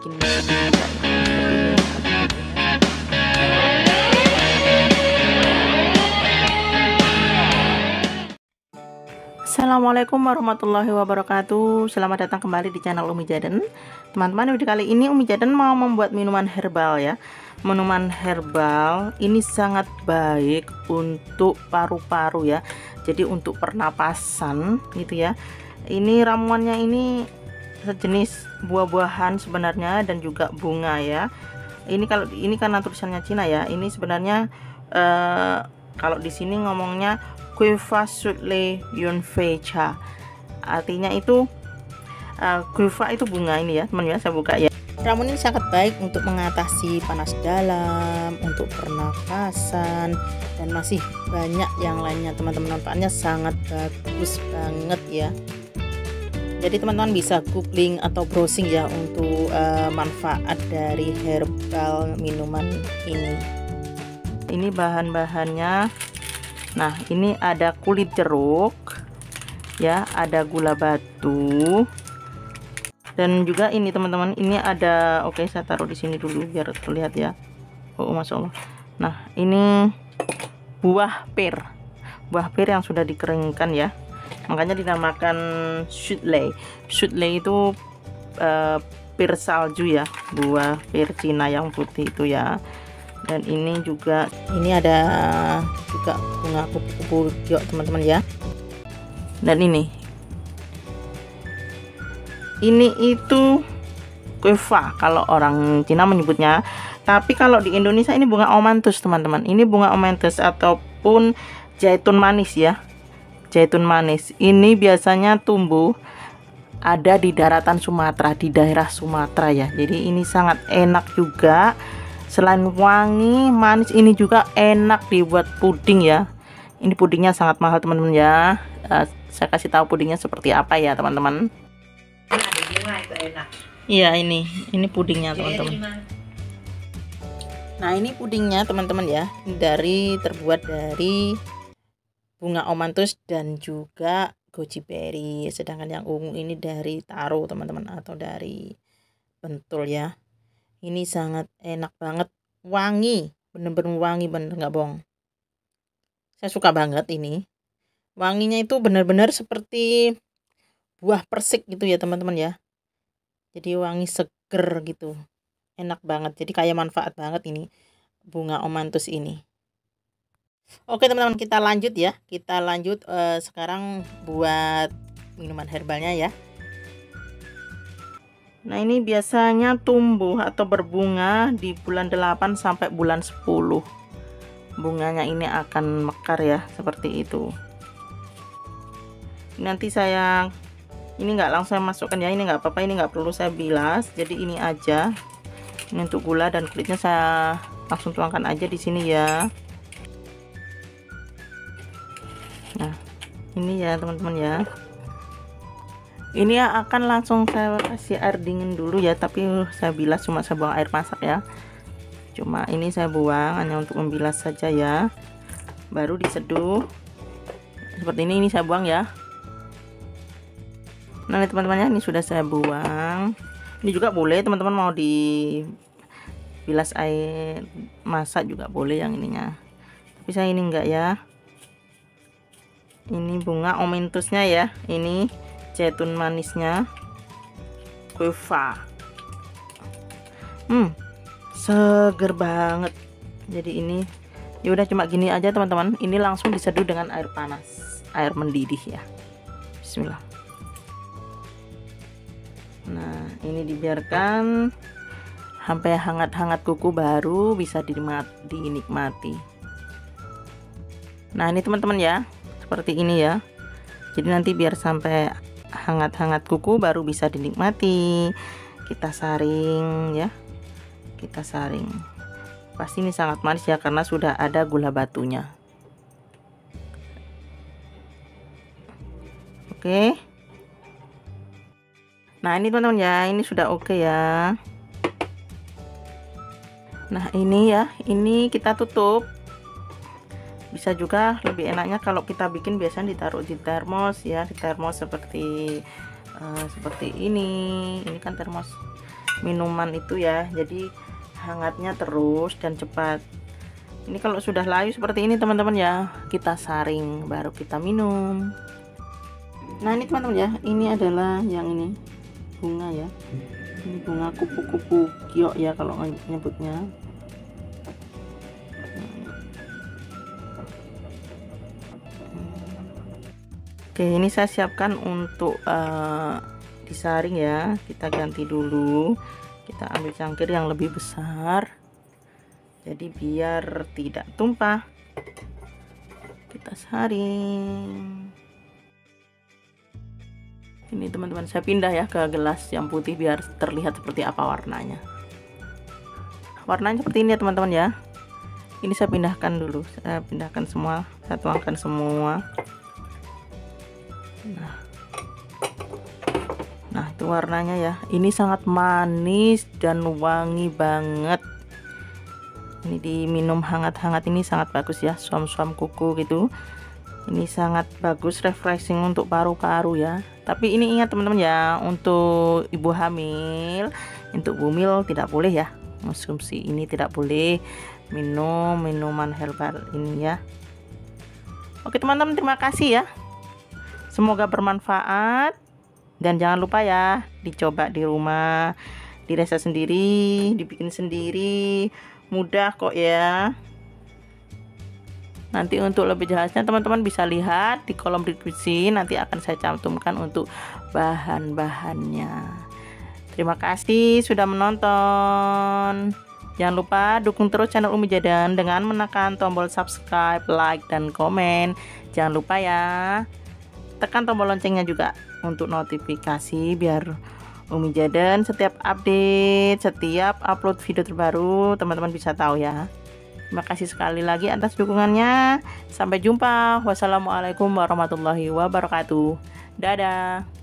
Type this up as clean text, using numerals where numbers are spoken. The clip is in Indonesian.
bikin seperti ini. Assalamualaikum warahmatullahi wabarakatuh. Selamat datang kembali di channel Umi Jaden. Teman-teman, video kali ini Umi Jaden mau membuat minuman herbal ya. Minuman herbal ini sangat baik untuk paru-paru ya. Jadi untuk pernapasan gitu ya. Ini ramuannya ini sejenis buah-buahan sebenarnya dan juga bunga ya. Ini kalau ini karena tulisannya Cina ya. Ini sebenarnya kalau di sini ngomongnya Guava Sudley Yunfei Cha, artinya itu guava itu bunga ini ya teman-teman. Saya buka ya. Ramuan ini sangat baik untuk mengatasi panas dalam, untuk pernapasan, dan masih banyak yang lainnya teman-teman. Manfaatnya sangat bagus banget ya. Jadi teman-teman bisa googling atau browsing ya untuk manfaat dari herbal minuman ini. Ini bahan-bahannya. Nah, ini ada kulit jeruk ya, ada gula batu, dan juga ini teman-teman, ini ada, oke saya taruh di sini dulu biar terlihat ya. Oh masya Allah. Nah, ini buah pir yang sudah dikeringkan ya, makanya dinamakan Sudley. Sudley itu pir salju ya, buah pir Cina yang putih itu ya. Dan ini juga, ini ada juga bunga kupu-kupu hijau teman-teman ya. Dan ini itu guava kalau orang Cina menyebutnya, tapi kalau di Indonesia ini bunga omanthus teman-teman. Ini bunga omanthus ataupun zaitun manis ya. Zaitun manis ini biasanya tumbuh ada di daratan Sumatera, di daerah Sumatera ya. Jadi ini sangat enak juga. Selain wangi, manis, ini juga enak dibuat puding ya. Ini pudingnya sangat mahal teman-teman ya. Saya kasih tahu pudingnya seperti apa ya teman-teman. Iya, ini pudingnya teman-teman. Nah, ini pudingnya teman-teman ya. Terbuat dari bunga omanthus dan juga goji berry. Sedangkan yang ungu ini dari taro teman-teman, atau dari pentul ya. Ini sangat enak banget, wangi, bener-bener wangi, bener nggak bohong. Saya suka banget ini. Wanginya itu bener-bener seperti buah persik gitu ya teman-teman ya. Jadi wangi seger gitu, enak banget. Jadi kayak manfaat banget ini bunga omanthus ini. Oke teman-teman, kita lanjut ya. Kita lanjut sekarang buat minuman herbalnya ya. Nah, ini biasanya tumbuh atau berbunga di bulan 8 sampai bulan 10. Bunganya ini akan mekar ya, seperti itu. Nanti saya ini nggak langsung masukkan ya, ini nggak apa-apa, ini nggak perlu saya bilas. Jadi ini aja. Ini untuk gula dan kulitnya saya langsung tuangkan aja di sini ya. Nah, ini ya teman-teman ya. Ini akan langsung saya kasih air dingin dulu ya, tapi saya bilas, cuma saya buang air masak ya. Cuma ini saya buang hanya untuk membilas saja ya. Baru diseduh seperti ini saya buang ya. Nah teman-teman ya, ini sudah saya buang. Ini juga boleh teman-teman mau dibilas air masak juga boleh yang ininya. Tapi saya ini enggak ya. Ini bunga omanthusnya ya. Ini zaitun manisnya, guava, seger banget. Jadi ini ya udah cuma gini aja teman-teman. Ini langsung diseduh dengan air panas, air mendidih ya. Bismillah. Nah, ini dibiarkan sampai hangat-hangat kuku baru bisa dinikmati. Nah, ini teman-teman ya, seperti ini ya. Jadi nanti biar sampai hangat-hangat kuku baru bisa dinikmati. Kita saring ya, kita saring. Pasti ini sangat manis ya karena sudah ada gula batunya. Oke. Nah, ini teman-teman ya, ini sudah oke ya. Nah, ini ya, ini kita tutup. Bisa juga lebih enaknya kalau kita bikin biasanya ditaruh di termos ya, di termos seperti ini kan termos minuman itu ya, jadi hangatnya terus dan cepat. Ini kalau sudah layu seperti ini teman-teman ya, kita saring baru kita minum. Nah ini teman-teman ya, ini adalah yang ini bunga ya, ini bunga kupu-kupu giok ya kalau nyebutnya. Oke, ini saya siapkan untuk disaring ya. Kita ganti dulu, kita ambil cangkir yang lebih besar, jadi biar tidak tumpah. Kita saring. Ini teman-teman, saya pindah ya ke gelas yang putih biar terlihat seperti apa warnanya. Warnanya seperti ini ya teman-teman ya. Ini saya pindahkan dulu, saya pindahkan semua, saya tuangkan semua. Nah itu warnanya ya, ini sangat manis dan wangi banget. Ini diminum hangat-hangat ini sangat bagus ya, suam-suam kuku gitu. Ini sangat bagus, refreshing untuk paru-paru ya. Tapi ini ingat teman-teman ya, untuk ibu hamil, untuk bumil tidak boleh ya, konsumsi ini tidak boleh minum minuman herbal ini ya. Oke teman-teman, terima kasih ya. Semoga bermanfaat, dan jangan lupa ya dicoba di rumah, dirasa sendiri, dibikin sendiri, mudah kok ya. Nanti untuk lebih jelasnya teman-teman bisa lihat di kolom deskripsi, nanti akan saya cantumkan untuk bahan-bahannya. Terima kasih sudah menonton. Jangan lupa dukung terus channel Umi Jaden dengan menekan tombol subscribe, like, dan komen. Jangan lupa ya, tekan tombol loncengnya juga untuk notifikasi biar Umi Jaden setiap update, setiap upload video terbaru teman-teman bisa tahu ya. Terima kasih sekali lagi atas dukungannya. Sampai jumpa. Wassalamualaikum warahmatullahi wabarakatuh. Dadah.